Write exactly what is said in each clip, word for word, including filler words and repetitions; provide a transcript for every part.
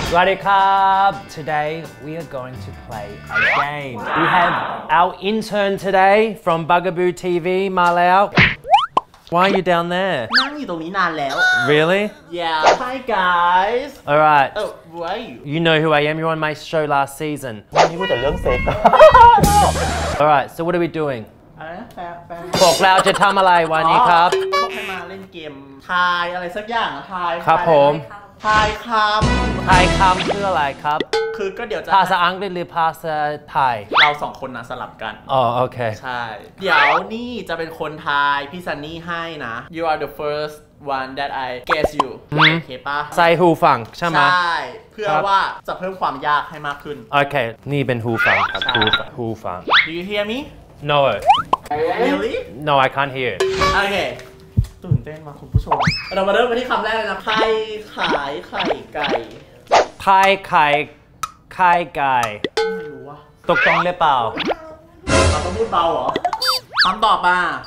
Swadee Krab. Today we are going to play a game. We have our intern today from Bugaboo ที วี มาแล้ว Why are you down there? นั่งอยู่ตรงนี้นานแล้ว Really? Yeah. Hi guys. Alright. Oh, who are you? You know who I am. You're on my show last season. วันนี้พูดแต่เรื่องเซ็ก Alright, so what are we doing? อะไรนะแฟนแฟนบอกแล้วจะทำอะไรวันนี้ครับพวกให้มาเล่นเกมทายอะไรสักอย่างทายครับผมทายคไทยคำคืออะไรครับำคือก็เดี๋ยวจะภาษาอังกฤษหรือภาษาไทยเราสองคนนะสลับกันอ๋อโอเคใช่ เดี๋ยวนี่จะเป็นคนทายพี่ซันนี่ให้นะ You are the first one that I guess you โอเคปะใส่หูฟังใช่ไหมใช่ เพื่อว่าจะเพิ่มความยากให้มากขึ้นโอเค นี่เป็นหูฟังครับหูฟังหูฟัง Do you hear me? No Really? No I can't hear it โอเค ตื่นเต้นมาคุณผู้ชม เรามาเริ่มกันที่คำแรกเลยนะไข่ขายไข่ไก่พายไข่ไข่ไก่ไม่รู้ว่าตกตรงหรือเปล่าเราต้องพูดเบาเหรอคำตอบมา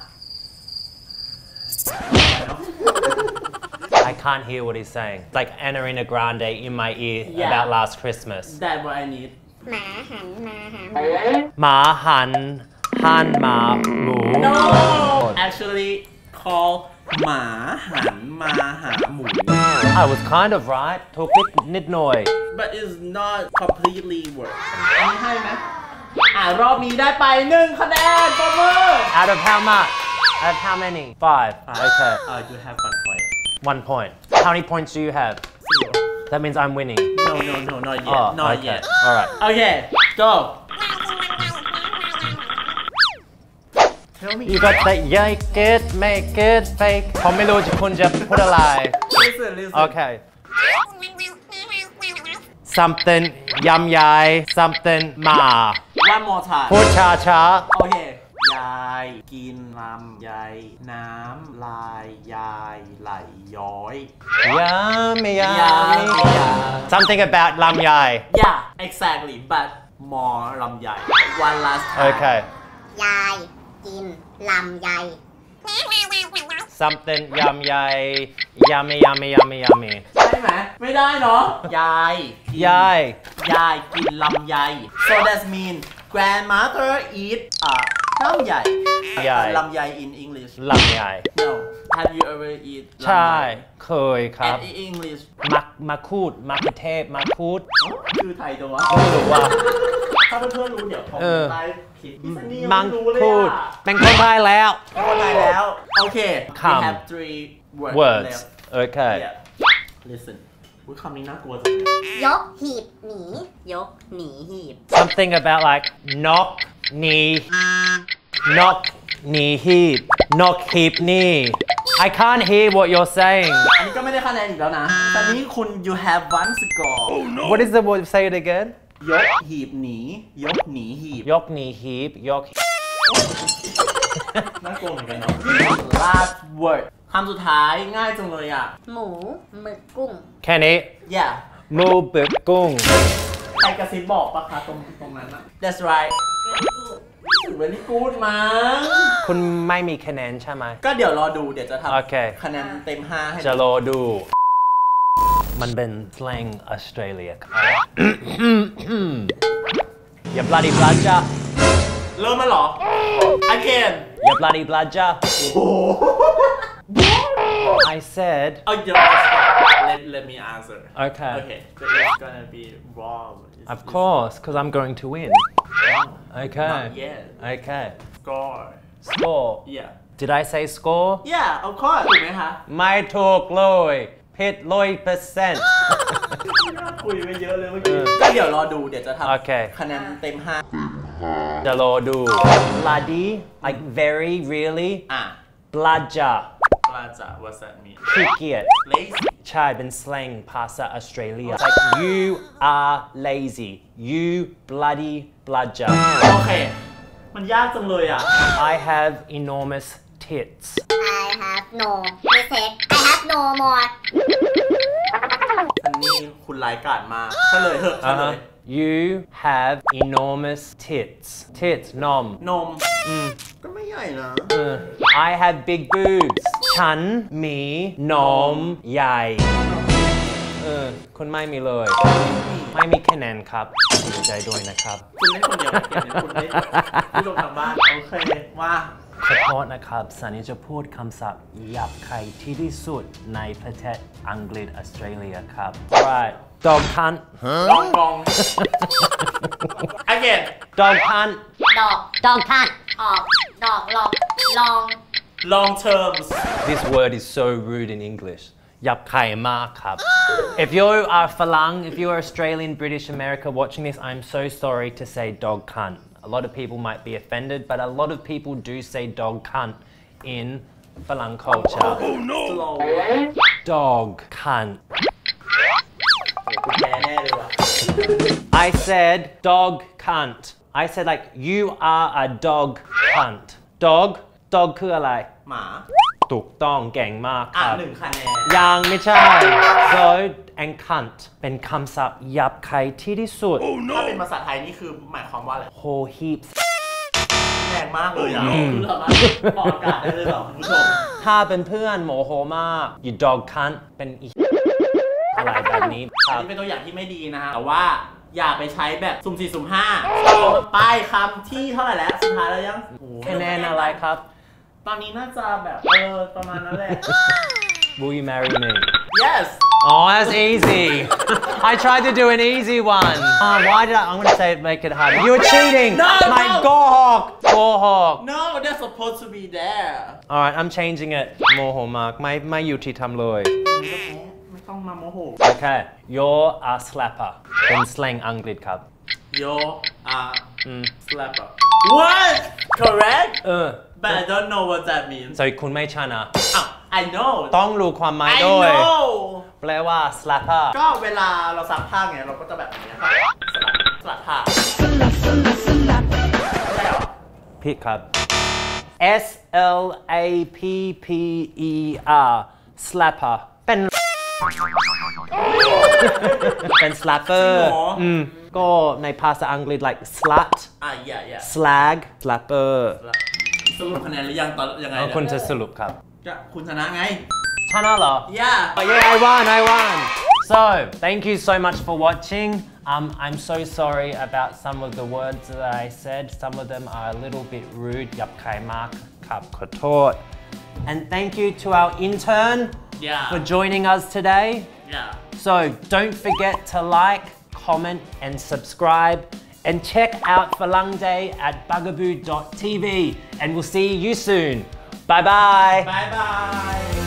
I can't hear what he's saying. It's like Ariana Grande in my ear Yeah. about last Christmas. That's what I need หมาหันมาหาหมูหมาหันหันหมาหมู No actually call หมาหันมาหาหมู I was kind of right ถูกนิดนิดหน่อย but it's not completely work อันนี้ให้ไหมอ่ารอบนี้ได้ไปหนึ่งคะแนนปรบมือ Out of how much? Out of how many? Five. Okay. uh you have one point One point. How many points do you have? zero That means I'm winning. no no no not yet Oh, not okay. yet Alright. okay go tell me You got that make it, make it fake. ผมไม่รู้จะคุณจะพูดอะไร listen listen Okay. Something ยำใหญ่ something หมา one more time พูดช้าช้าโอเค ยายกินลำไยน้ำลายยายไหลย้อยยำไม่ยยาำ Something about ลำใหญ่ yeah exactly but more ลำไย one last time Okay. ยายกินลำไย Something ยำใหญ่ yummy yummy yummy yummy ใช่ไหมไม่ได้เนาะยายกินยายยายกินลำไย so that mean grandmother eat อ่ะลำไยยายลำไย in English ลำใหญ่ no have you ever eat ลำไยใช่เคยครับ and in English มักมาคูดมักเทพมาคูดคือไทยตัวไม่รู้ว่าถ้าเพื่อนๆรู้เดี๋ยวผมเออไลฟ์คลิปพี่ซันนี่มัไม่งรู้เลยคูดอ่ะเป็นคนไทยแล้วเป็นคนไทยแล้ว โอเค we คำ have three words words left okay yeah listen อุ๊ยคำนี้น่ากลัวจังเลยยกหีบหนี ยกหนีหีบ something about like knock knee knock knee heap knock heap knee I can't hear what you're saying อันนี้ก็ไม่ได้คะแนนอีกแล้วนะแต่นี้คุณ you have one score what is the word say it again ยกหีบหนี ยกหนีหีบยก knee heap ยกน่ากลัวเหมือนกันเนาะ last word คำสุดท้ายง่ายจังเลยอ่ะหมูหมึกกุ้งแค่นี้ yeah หมูบึกกุ้งใครกระซิบบอกปะคะตรงตรงนั้นนะ that's right very good มั้งคุณไม่มีคะแนนใช่ไหมก็เดี๋ยวรอดูเดี๋ยวจะทโอเคำคะแนนเต็มห้าให้จะรอดู มันเป็น slang ออสเตรเลียครับ อย่า bloody blaja เริ่มมาหรอ again อย่า bloody blaja โอ้ I said oh you let let me answer okay okay so it's gonna be wrong of course because I'm going to win okay not yet okay score score yeah did I say score yeah of course ถูกไหมคะไม่ถูกเลยผิดร้อยเปอร์เซ็นต์คุยไปเยอะเลยเมื่อกี้ก็เดี๋ยวรอดูเดี๋ยวจะทโอเคำคะแนนเต็มห้าจะรอดู bloody like very really อ่ะ blaja ปลาจ่า what's that mean ขี้เกียจ lazy ใช่เป็น slang ภาษาออสเตรเลีย like you are lazy you bloody blaja โอเค มันยากจังเลยอ่ะ I have enormous tits I have no mistake I have no more อันนี้คุณรายการมาเฉลยเถอะเฉลย you have enormous tits tits นมนมก็ไม่ใหญ่นะ I have big boobs ฉันมีนมใหญ่เออคุณไม่มีเลย ไม่มีคะแนนครับเสียใจด้วยนะครับคุณเล่นคนเดียวนะเกมนี้คุณเล่นผู้ชมทางบ้าน โอเคมาขอโทษนะครับซันนี่จะพูดคำศัพท์หยาบคายที่ที่สุดในประเทศอังกฤษออสเตรเลียครับ Alright dog cunt ลองกอง again dog cunt ดอก ดอกทันออก ดอกหลอก ลอง long terms This word is so rude in English หยาบคายมากครับ If you are ฝรั่ง if you are Australian, British, America watching this, I'm so sorry to say dog cunt. A lot of people might be offended, but a lot of people do say dog cunt in ฝรั่ง culture. slow Dog cunt. กูแพ้แน่เลยว่ะ I said dog cunt. I said like you are a dog cunt. Dog dog คืออะไรหมาถูกต้องเก่งมากคอ่ะรับหนึ่งคะแนนยังไม่ใช่ so and cunt เป็นคำศัพท์หยาบคายที่ที่สุดถ้าเป็นภาษาไทยนี่คือหมายความว่าอะไร whole heaps แรงมากเลยอ่ะคือสามารถออกอากาศได้เลยเหรอคุณผู้ชมถ้าเป็นเพื่อนโมโหมาก you dog cunt เป็นอีอะไรแบบนี้คอัรันบนี้เป็นตัวอย่างที่ไม่ดีนะฮะแต่ว่าอย่าไปใช้แบบสุ่มสี่สุ่มห้าต่อไปคำที่เท่าไหร่แล้วสุดท้ายแล้วยังโอ้โหคะแนนอะไรครับตอนนี้น่าจะแบบเออประมาณนั้นแหละ Will you marry me yes Oh, that's easy. I tried to do an easy one. Oh, why did I? I'm gonna say make it harder. You were cheating. No, My no. go hawk. Go hawk. no they're supposed to be there All right, I'm changing it. โมโหมากไม่ไม่ยุติธรรมเลยไม่ต้องมาโมโห Okay, you're a slapper. เป็น slang อังกฤษครับ yo are slapper what correct เออ but I don't know what that means so คุณไม่ชนะอ้าว I know ต้องรู้ความหมาย I ด้วย know แปลว่า slapper ก็เวลาเราซักผ้าไงเราก็จะแบบนี้ครับสลัดผ้าใช่เหรอผิดครับ S L A P P E R slapper เป็น เป็น slapper จริงเหรออือืมก็ในภาษาอังกฤษ like slut อ่ะ yeah yeah slag slapper สรุปคะแนนหรือยังตอนยังไงเอาเนี่ยคุณจะสรุปครับจะคุณชนะไงชนะเหรอ yeah Oh, yeah, I won, I won. So, thank you so much for watching. Um, I'm so sorry about some of the words that I said. Some of them are a little bit rude. หยับคายมากครับขอโทษ And thank you to our intern yeah for joining us today. yeah So, don't forget to like, comment, and subscribe. And check out Falang Day at bugaboo dot t v. And we'll see you soon. Bye bye. bye bye